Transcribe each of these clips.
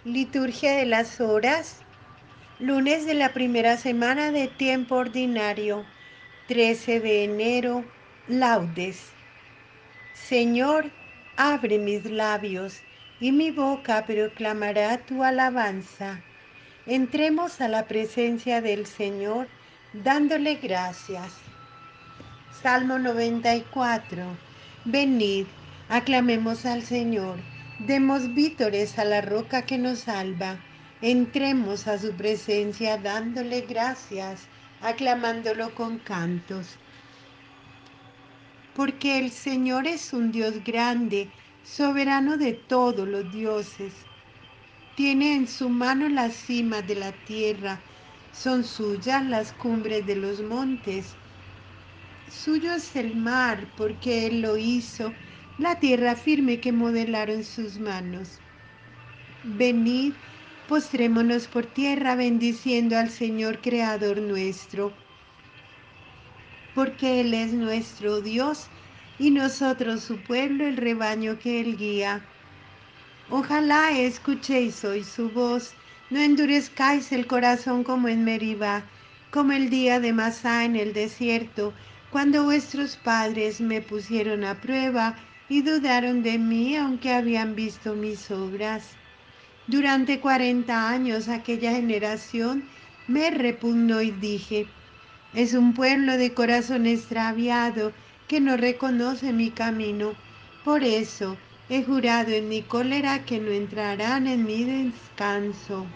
Liturgia de las Horas, lunes de la primera semana de tiempo ordinario, 13 de enero, laudes. Señor, abre mis labios, y mi boca proclamará tu alabanza. Entremos a la presencia del Señor, dándole gracias. Salmo 94. Venid, aclamemos al Señor, demos vítores a la roca que nos salva. Entremos a su presencia dándole gracias, aclamándolo con cantos. Porque el Señor es un Dios grande, soberano de todos los dioses. Tiene en su mano las cimas de la tierra, son suyas las cumbres de los montes. Suyo es el mar, porque Él lo hizo, la tierra firme que modelaron sus manos. Venid, postrémonos por tierra, bendiciendo al Señor Creador nuestro, porque Él es nuestro Dios, y nosotros su pueblo, el rebaño que Él guía. Ojalá escuchéis hoy su voz, no endurezcáis el corazón como en Meribá, como el día de Masá en el desierto, cuando vuestros padres me pusieron a prueba y dudaron de mí aunque habían visto mis obras. Durante 40 años aquella generación me repugnó y dije, es un pueblo de corazón extraviado que no reconoce mi camino. Por eso he jurado en mi cólera que no entrarán en mi descanso.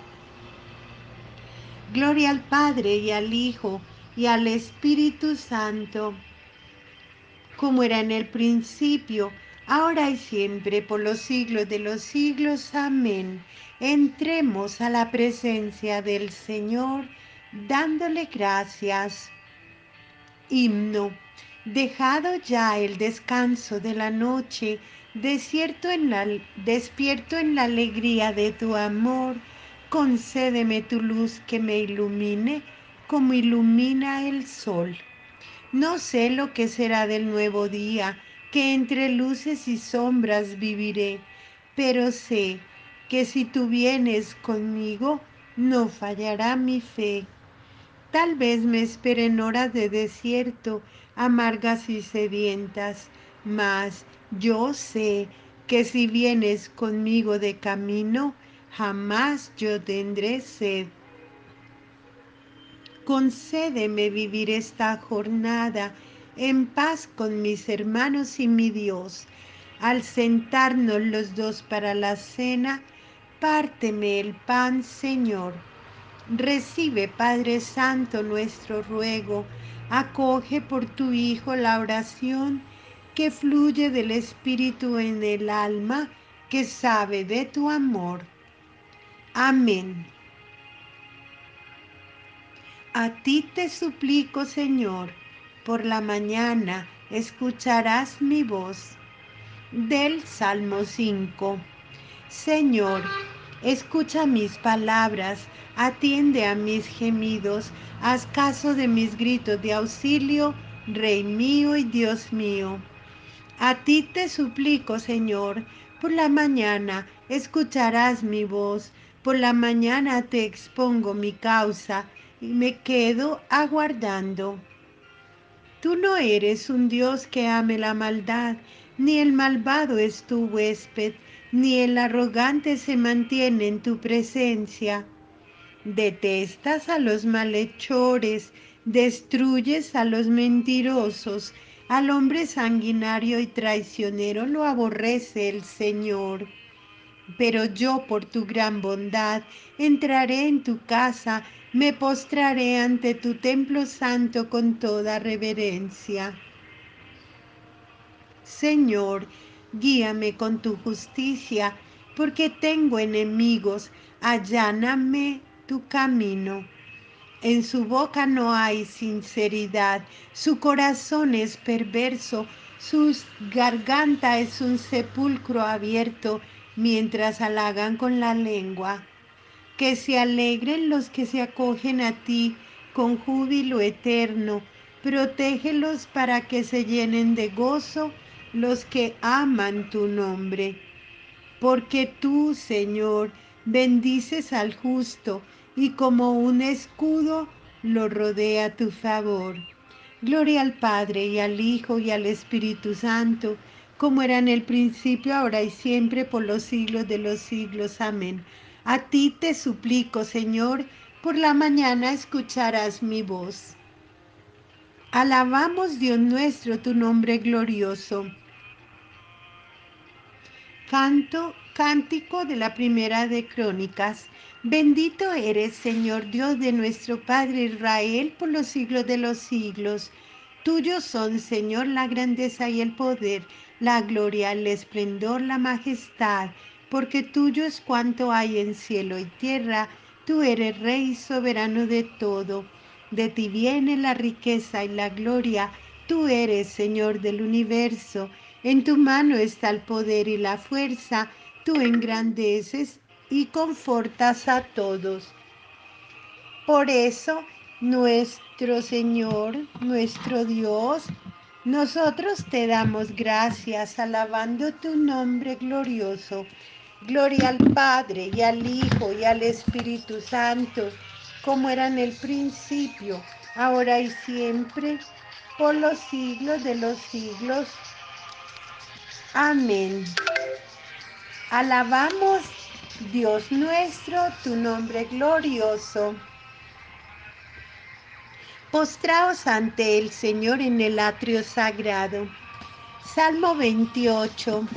Gloria al Padre y al Hijo y al Espíritu Santo, como era en el principio, ahora y siempre, por los siglos de los siglos. Amén. Entremos a la presencia del Señor, dándole gracias. Himno. Dejado ya el descanso de la noche, despierto en la alegría de tu amor, concédeme tu luz que me ilumine como ilumina el sol. No sé lo que será del nuevo día, que entre luces y sombras viviré, pero sé que si tú vienes conmigo, no fallará mi fe. Tal vez me esperen horas de desierto, amargas y sedientas, mas yo sé que si vienes conmigo de camino, jamás yo tendré sed. Concédeme vivir esta jornada en paz con mis hermanos y mi Dios. Al sentarnos los dos para la cena, párteme el pan, Señor. Recibe, Padre Santo, nuestro ruego. Acoge por tu Hijo la oración que fluye del Espíritu en el alma que sabe de tu amor. Amén. A ti te suplico, Señor, por la mañana escucharás mi voz. Del Salmo 5. Señor, escucha mis palabras, atiende a mis gemidos, haz caso de mis gritos de auxilio, Rey mío y Dios mío. A ti te suplico, Señor, por la mañana escucharás mi voz, por la mañana te expongo mi causa y me quedo aguardando. Tú no eres un Dios que ame la maldad, ni el malvado es tu huésped, ni el arrogante se mantiene en tu presencia. Detestas a los malhechores, destruyes a los mentirosos, al hombre sanguinario y traicionero lo aborrece el Señor. Pero yo por tu gran bondad entraré en tu casa, me postraré ante tu templo santo con toda reverencia. Señor, guíame con tu justicia, porque tengo enemigos, alláname tu camino. En su boca no hay sinceridad, su corazón es perverso, su garganta es un sepulcro abierto, mientras halagan con la lengua. Que se alegren los que se acogen a ti con júbilo eterno, protégelos para que se llenen de gozo los que aman tu nombre. Porque tú, Señor, bendices al justo y como un escudo lo rodea tu favor. Gloria al Padre y al Hijo y al Espíritu Santo, como era en el principio, ahora y siempre, por los siglos de los siglos. Amén. A ti te suplico, Señor, por la mañana escucharás mi voz. Alabamos, Dios nuestro, tu nombre glorioso. Cántico de la primera de Crónicas. Bendito eres, Señor Dios de nuestro Padre Israel, por los siglos de los siglos. Tuyos son, Señor, la grandeza y el poder, la gloria, el esplendor, la majestad, porque tuyo es cuanto hay en cielo y tierra. Tú eres Rey soberano de todo. De ti viene la riqueza y la gloria. Tú eres Señor del universo. En tu mano está el poder y la fuerza. Tú engrandeces y confortas a todos. Por eso, nuestro Señor, nuestro Dios, nosotros te damos gracias alabando tu nombre glorioso. Gloria al Padre y al Hijo y al Espíritu Santo, como era en el principio, ahora y siempre, por los siglos de los siglos. Amén. Alabamos, Dios nuestro, tu nombre glorioso. Postraos ante el Señor en el atrio sagrado. Salmo 28.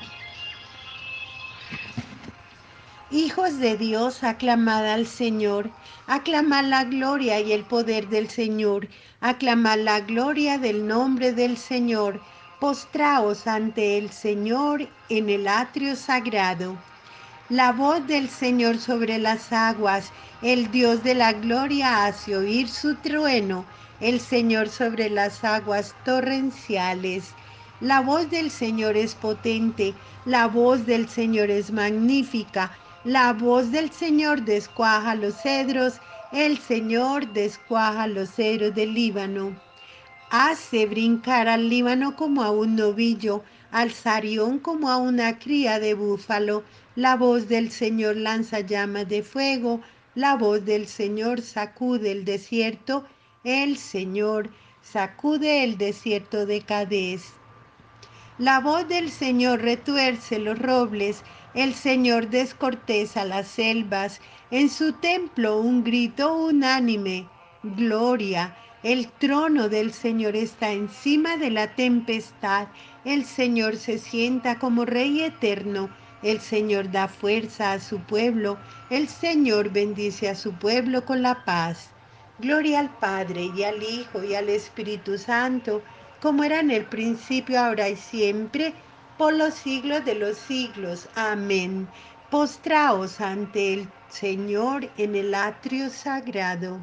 Hijos de Dios, aclamad al Señor, aclamad la gloria y el poder del Señor, aclamad la gloria del nombre del Señor, postraos ante el Señor en el atrio sagrado. La voz del Señor sobre las aguas, el Dios de la gloria hace oír su trueno, el Señor sobre las aguas torrenciales. La voz del Señor es potente, la voz del Señor es magnífica, la voz del Señor descuaja los cedros, el Señor descuaja los cedros del Líbano. Hace brincar al Líbano como a un novillo, al Sarión como a una cría de búfalo. La voz del Señor lanza llamas de fuego, la voz del Señor sacude el desierto, el Señor sacude el desierto de Cadés. La voz del Señor retuerce los robles, el Señor descorteza las selvas, en su templo un grito unánime, gloria. El trono del Señor está encima de la tempestad, el Señor se sienta como Rey eterno, el Señor da fuerza a su pueblo, el Señor bendice a su pueblo con la paz. Gloria al Padre y al Hijo y al Espíritu Santo, como era en el principio, ahora y siempre, por los siglos de los siglos. Amén. Postraos ante el Señor en el atrio sagrado.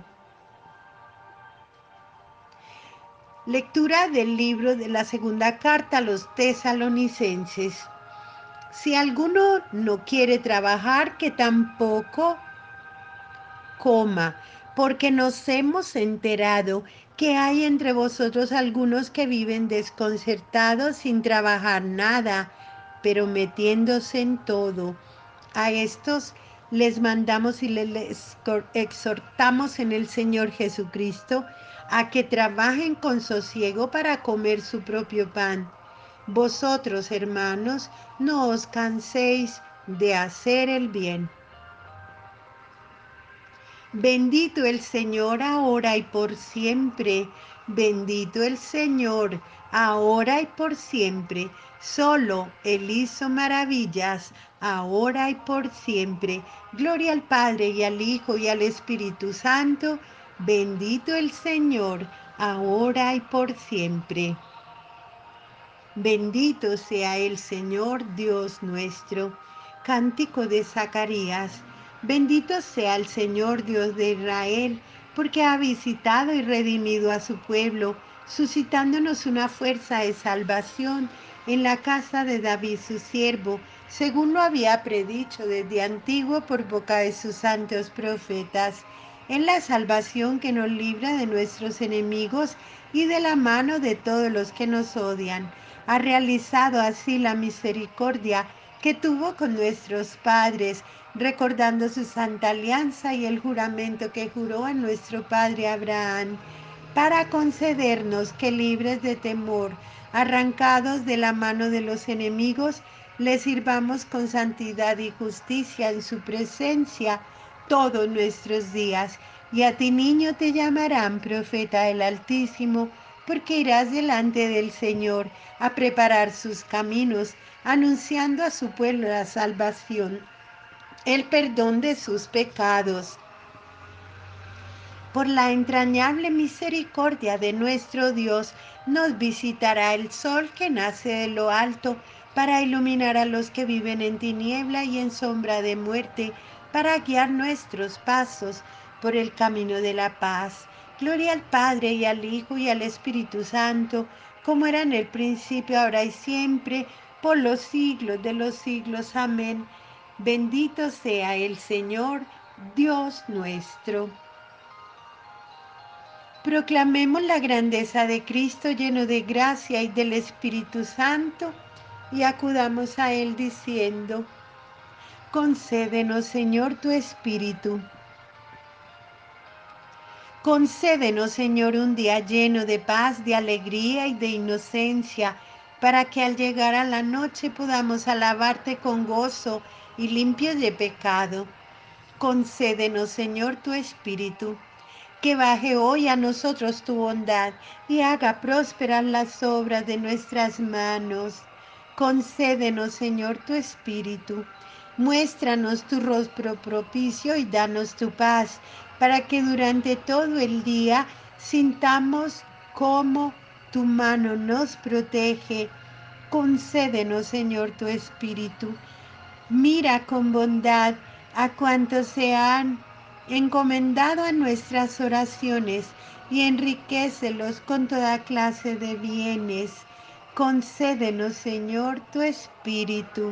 Lectura del libro de la segunda carta a los tesalonicenses. Si alguno no quiere trabajar, que tampoco coma, porque nos hemos enterado que hay entre vosotros algunos que viven desconcertados sin trabajar nada, pero metiéndose en todo. A estos les mandamos y les exhortamos en el Señor Jesucristo a que trabajen con sosiego para comer su propio pan. Vosotros, hermanos, no os canséis de hacer el bien. Bendito el Señor ahora y por siempre. Bendito el Señor ahora y por siempre. Solo Él hizo maravillas ahora y por siempre. Gloria al Padre y al Hijo y al Espíritu Santo. Bendito el Señor ahora y por siempre. Bendito sea el Señor Dios nuestro. Cántico de Zacarías. Bendito sea el Señor Dios de Israel, porque ha visitado y redimido a su pueblo, suscitándonos una fuerza de salvación en la casa de David su siervo, según lo había predicho desde antiguo por boca de sus santos profetas, en la salvación que nos libra de nuestros enemigos y de la mano de todos los que nos odian. Ha realizado así la misericordia que tuvo con nuestros padres, recordando su santa alianza y el juramento que juró a nuestro padre Abraham, para concedernos que libres de temor, arrancados de la mano de los enemigos, le sirvamos con santidad y justicia en su presencia todos nuestros días. Y a ti, niño, te llamarán profeta del Altísimo, porque irás delante del Señor a preparar sus caminos, anunciando a su pueblo la salvación, el perdón de sus pecados. Por la entrañable misericordia de nuestro Dios, nos visitará el sol que nace de lo alto, para iluminar a los que viven en tiniebla y en sombra de muerte, para guiar nuestros pasos por el camino de la paz. Gloria al Padre, y al Hijo, y al Espíritu Santo, como era en el principio, ahora y siempre, por los siglos de los siglos. Amén. Bendito sea el Señor, Dios nuestro. Proclamemos la grandeza de Cristo, lleno de gracia y del Espíritu Santo, y acudamos a Él diciendo: concédenos, Señor, tu Espíritu. Concédenos, Señor, un día lleno de paz, de alegría y de inocencia, para que al llegar a la noche podamos alabarte con gozo y limpios de pecado. Concédenos, Señor, tu Espíritu. Que baje hoy a nosotros tu bondad y haga prósperas las obras de nuestras manos. Concédenos, Señor, tu Espíritu. Muéstranos tu rostro propicio y danos tu paz, para que durante todo el día sintamos cómo tu mano nos protege. Concédenos, Señor, tu Espíritu. Mira con bondad a cuantos se han encomendado a nuestras oraciones y enriquécelos con toda clase de bienes. Concédenos, Señor, tu Espíritu.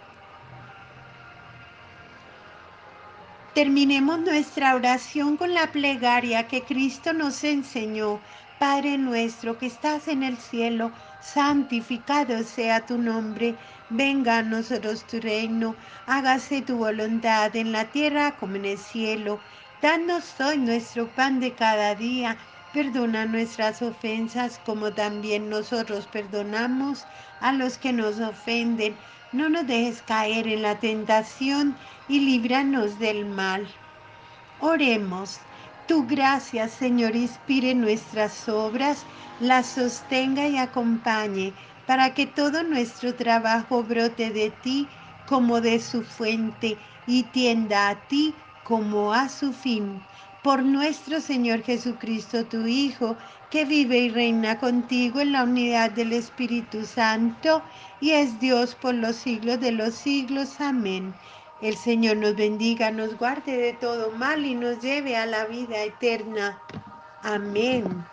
Terminemos nuestra oración con la plegaria que Cristo nos enseñó. Padre nuestro que estás en el cielo, santificado sea tu nombre. Venga a nosotros tu reino. Hágase tu voluntad en la tierra como en el cielo. Danos hoy nuestro pan de cada día. Perdona nuestras ofensas como también nosotros perdonamos a los que nos ofenden. No nos dejes caer en la tentación y líbranos del mal. Oremos. Tu gracia, Señor, inspire nuestras obras, las sostenga y acompañe, para que todo nuestro trabajo brote de ti como de su fuente y tienda a ti como a su fin. Por nuestro Señor Jesucristo, tu Hijo, que vive y reina contigo en la unidad del Espíritu Santo, y es Dios por los siglos de los siglos. Amén. El Señor nos bendiga, nos guarde de todo mal y nos lleve a la vida eterna. Amén.